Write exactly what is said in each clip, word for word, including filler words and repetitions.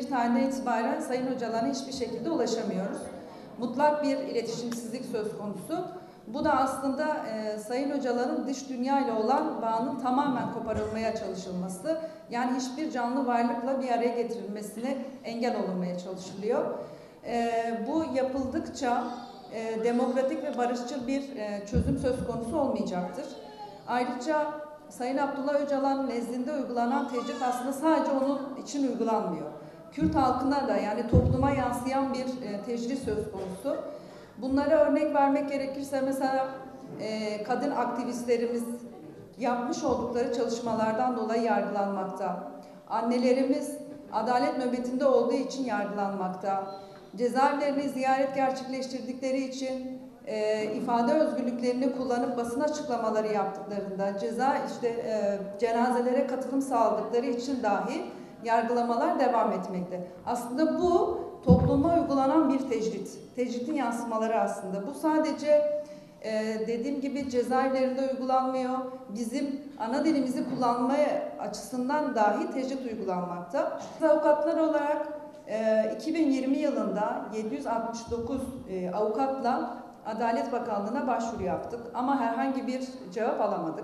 birinci tarihinden itibaren Sayın Öcalan'a hiçbir şekilde ulaşamıyoruz. Mutlak bir iletişimsizlik söz konusu. Bu da aslında e, Sayın Öcalan'ın dış dünya ile olan bağının tamamen koparılmaya çalışılması, yani hiçbir canlı varlıkla bir araya getirilmesine engel olunmaya çalışılıyor. E, bu yapıldıkça e, demokratik ve barışçıl bir e, çözüm söz konusu olmayacaktır. Ayrıca Sayın Abdullah Öcalan nezdinde uygulanan tecrit aslında sadece onun için uygulanmıyor. Kürt halkına da, yani topluma yansıyan bir e, tecrit söz konusu. Bunlara örnek vermek gerekirse mesela e, kadın aktivistlerimiz yapmış oldukları çalışmalardan dolayı yargılanmakta. Annelerimiz adalet nöbetinde olduğu için yargılanmakta. Cezaevlerini ziyaret gerçekleştirdikleri için e, ifade özgürlüklerini kullanıp basın açıklamaları yaptıklarında, ceza işte e, cenazelere katılım sağladıkları için dahi yargılamalar devam etmekte. Aslında bu topluma uygulanan bir tecrit. Tecritin yansımaları aslında. Bu sadece e, dediğim gibi cezaevlerinde uygulanmıyor. Bizim ana dilimizi kullanmaya açısından dahi tecrit uygulanmakta. Biz avukatlar olarak e, iki bin yirmi yılında yedi yüz altmış dokuz e, avukatla Adalet Bakanlığı'na başvuru yaptık. Ama herhangi bir cevap alamadık.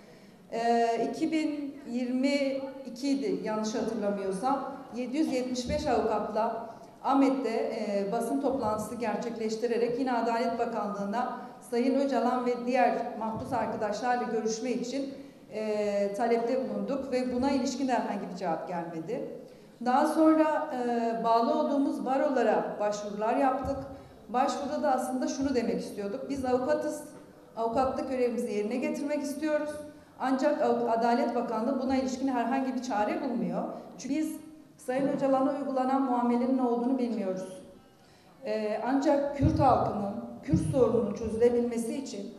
E, iki bin yirmi ikiydi yanlış hatırlamıyorsam. yedi yüz yetmiş beş avukatla Ahmet'te e, basın toplantısı gerçekleştirerek yine Adalet Bakanlığı'na Sayın Öcalan ve diğer mahpus arkadaşlarla görüşme için e, talepte bulunduk ve buna ilişkin herhangi bir cevap gelmedi. Daha sonra e, bağlı olduğumuz barolara başvurular yaptık. Başvuruda da aslında şunu demek istiyorduk. Biz avukatız, avukatlık görevimizi yerine getirmek istiyoruz. Ancak Adalet Bakanlığı buna ilişkin herhangi bir çare bulmuyor. Çünkü biz Sayın Öcalan'a uygulanan muamelenin ne olduğunu bilmiyoruz. Ee, ancak Kürt halkının, Kürt sorununun çözülebilmesi için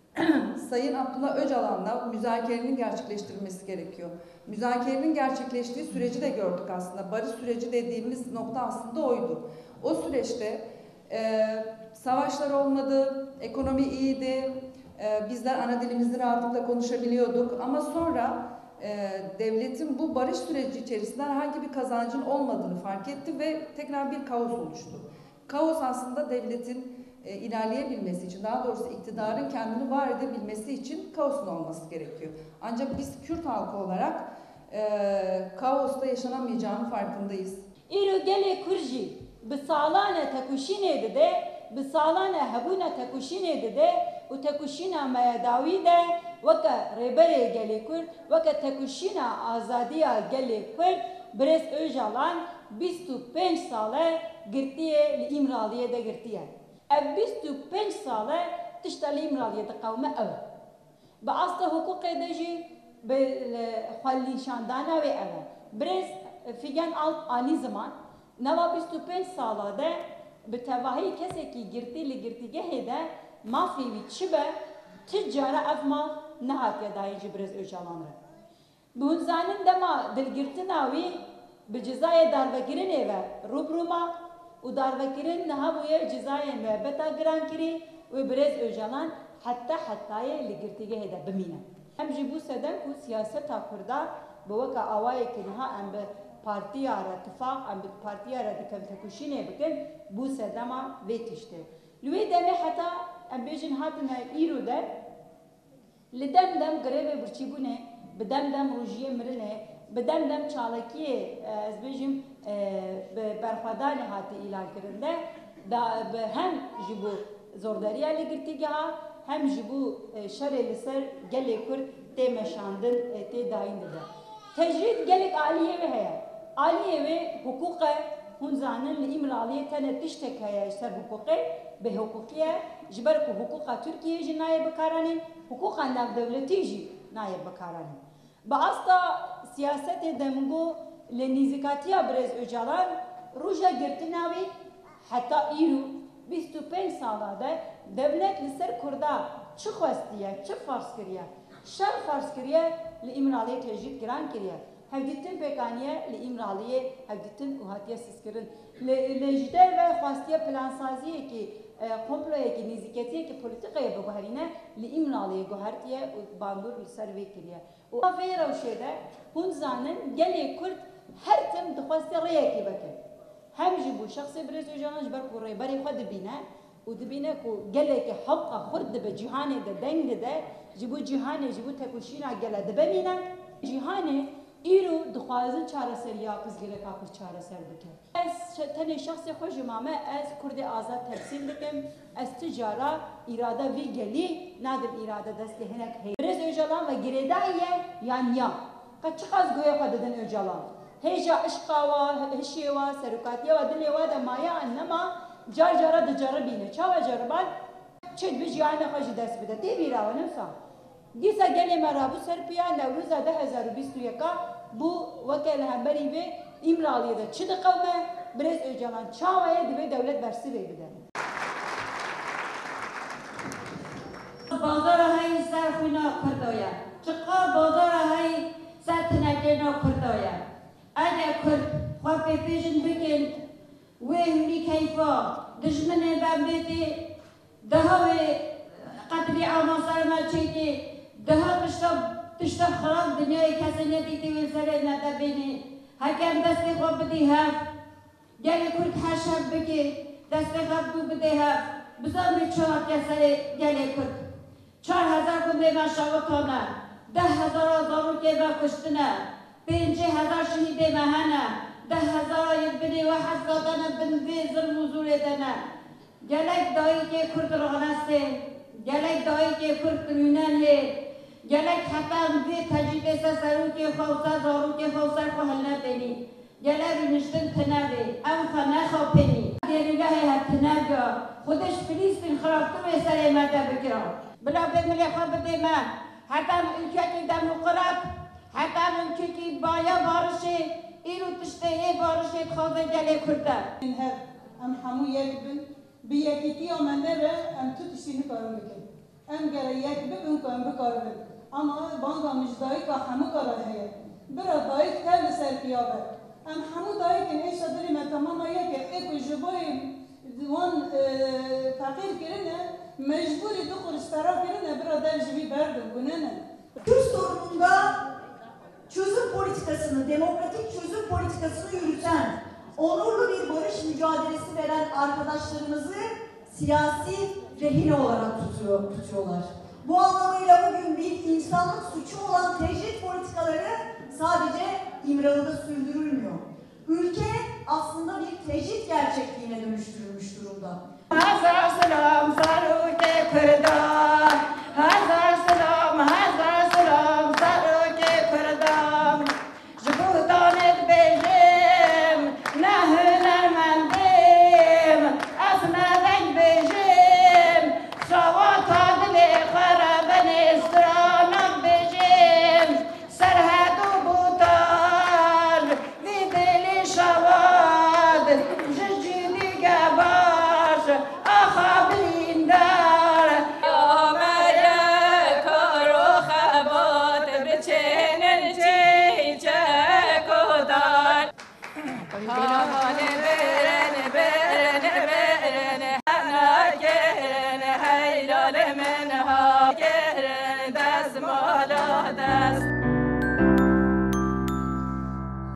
Sayın Abdullah Öcalan'la müzakerenin gerçekleştirilmesi gerekiyor. Müzakerenin gerçekleştiği süreci de gördük aslında. Barış süreci dediğimiz nokta aslında oydu. O süreçte e, savaşlar olmadı, ekonomi iyiydi, e, bizler ana dilimizi rahatlıkla konuşabiliyorduk ama sonra e, devletin bu barış süreci içerisinde herhangi bir kazancın olmadığını fark etti ve tekrar bir kaos oluştu. Kaos aslında devletin e, ilerleyebilmesi için, daha doğrusu iktidarın kendini var edebilmesi için kaosun olması gerekiyor. Ancak biz Kürt halkı olarak e, kaosta yaşanamayacağının farkındayız. İro gele kurji, bi salane tekuşine de de, bi salane habuna tekuşine de de, u tekuşina mayadavi de, vaka rebere gele kur, vaka tekuşina azadiya gele kur, Brez Öcalan بیست و پنج ساله گرتیه لیمرالیه ده گرتیه. اب بیست و پنج ساله تشت لیمرالیه ده قومه او. با اصل حقوق دهجی به خالی شاندانه و او. برز فیگن alt ani zaman nava بیست و پنج ساله ده به تواهی کسی کی گرتی لگرتیگه ده مافی وی چبه تجاره افما نهات دایجی برز Öcalan را. به هنزانن دما دلگرتناوی به جزای داربگیرن و روبروما و داربگیرن نها بوی جزای محبتا گران کری و برز Öcalan حتی حتای لگرتیگه هده بمینه. هم جبو سدن کو سیاست کرده به وقت آوای که نها ام به پارتی را اتفاق ام به پارتی را دکم تکوشینه بکن بو سدما ویتشته. لوی دمی حتی ام بیشن هاتنه ایرو ده لدم دم گریه برچیبونه بدم دم روجیه مرنه بدم دم چالکیه از بیشم به برخوردان هاتی اعلان کرده دا به هم جبو زورداریا لگرتیگه ها هم جبو شر لسر گلی کرد تمشاندن تی داین ده تجرید گلک عالیه و هیا عالیه و حقوق هون زانن لإمرالیه تنه تشتک هیا سر حقوقه به حقوقیه جبر کو حقوق ترکیه جی نایب بکارانین حقوق اندام دولتی جی نایب بکارانین با اصلا سیاست دمگو لنیزکاتیا برز Öcalan روجا گرتناوی حتی ایرو بیست و پنج ساله ده devlet لسر کرده چه خواستیه چه فرض کریه شر فرض کریه لإمرالیه تجدید گران کریه هفدیتن پیکانیه لإمرالیه هفدیتن اوهاتیه سسکرن لجده و خواستیه پلانسازیه که komploya ki niziketiye ki politikaya bugharine li imralıya guhartiye u bandur li serve kiriye. O afeyra o şeyde hunzanın gele Kürt her tem dixwasti rêyekê bike hem jî bu şexsê Birêz Öcalan ji ber ku rêberê xwe dibîne û dibîne ku gelekî heqa xurt dibe cîhanê de deng dide ji bo cîhanê ji bo tekoşîna gele dibemîne cîhanê îro dixwazin çareseriya qizgireka kur çareser bike ez tenê şexsê xwe ji mame ez Kurdê azad temsîl dikim ez ti cara îrada vî gelî nadim îrada destê hinek heye Birêz Öcalan ve girêdayî ye yan ya ka çi qas goya xwe didin Öcalan hêja işqa wa hişê wa serokatiya wa dilê wa de maya an nema car cara diceribîne çawa ceriban çi bi cîhanê xwe jî dest bide tê bîra we nimsa dîsa gelê me rabû ser piya Newrûza de hezar û bîst û yeka bû weke li hemberî vê îmraliyê de çi diqewme Birêz Öcalan çawa ye divê dewlet bersivê bide Bazara hay ser xwîna Kurdoya çiqa bazara hay ser tinekêna Kurdoya eger Kurd xwe pêpêjin bikin wê hûnî keyfa dijminê bembêtê daha wê qetlî amaser me çêkê daha tişta tişta xirab dinyayê kesê nedîtê wê serê nedebênê hekem destê xwe bidî hev gelê Kurd heşev bike destê xwe bû bidê hev bizanê çi hatiye serê gelê Kurd çar hezar gundê me şewitane deh hezara zarokê me kuştine pêncî hezar şehîdê me hene deh hezara yek binê we hez dadane bin vê zilm û zûrê de ne gelek dayîkê Kurd ranestê gelek dayîkê Kurd rûnenê gelek hetem vê tecrîbê ser serokê xwe û ser zarokê xwe û ser xwe hil nedênî gelek rûniştin tinevê em xwe nexapênî dêrûgehê hev tinevga xwedîş Filîstîn xirabtir wê serê me de bikira bila bê milê xwe bidê me hetem ülkekî demokrat hetem ülkekî baya barişê îro tiştê ê barişê dixwaze gelê Kurd e hev em hemû yek bin bi yekîtiya me nebe em tu tiştî nikarin bikin em gere yek bibin ku em bikarin ama banga mijdayîka hemû kara heye bira dayîk tev li ser piyabe em hemû dayîkên êşa dilê me temama yek e ê ku ji bo wan feqîr kirine mecburî du kuruş tera kirine bira der ji vî berdin gune ne Kürt sorununda çözüm politikasını, demokratik çözüm politikasını yürüten, onurlu bir barış mücadelesi veren arkadaşlarımızı siyasi rehin olarak tutuyor, tutuyorlar. Bu anlamıyla bugün bir insanlık suçu olan tecrit politikaları sadece İmralı'da sürdürülmüyor. Ülke aslında bir tecrit gerçekliğine dönüştürülmüş durumda.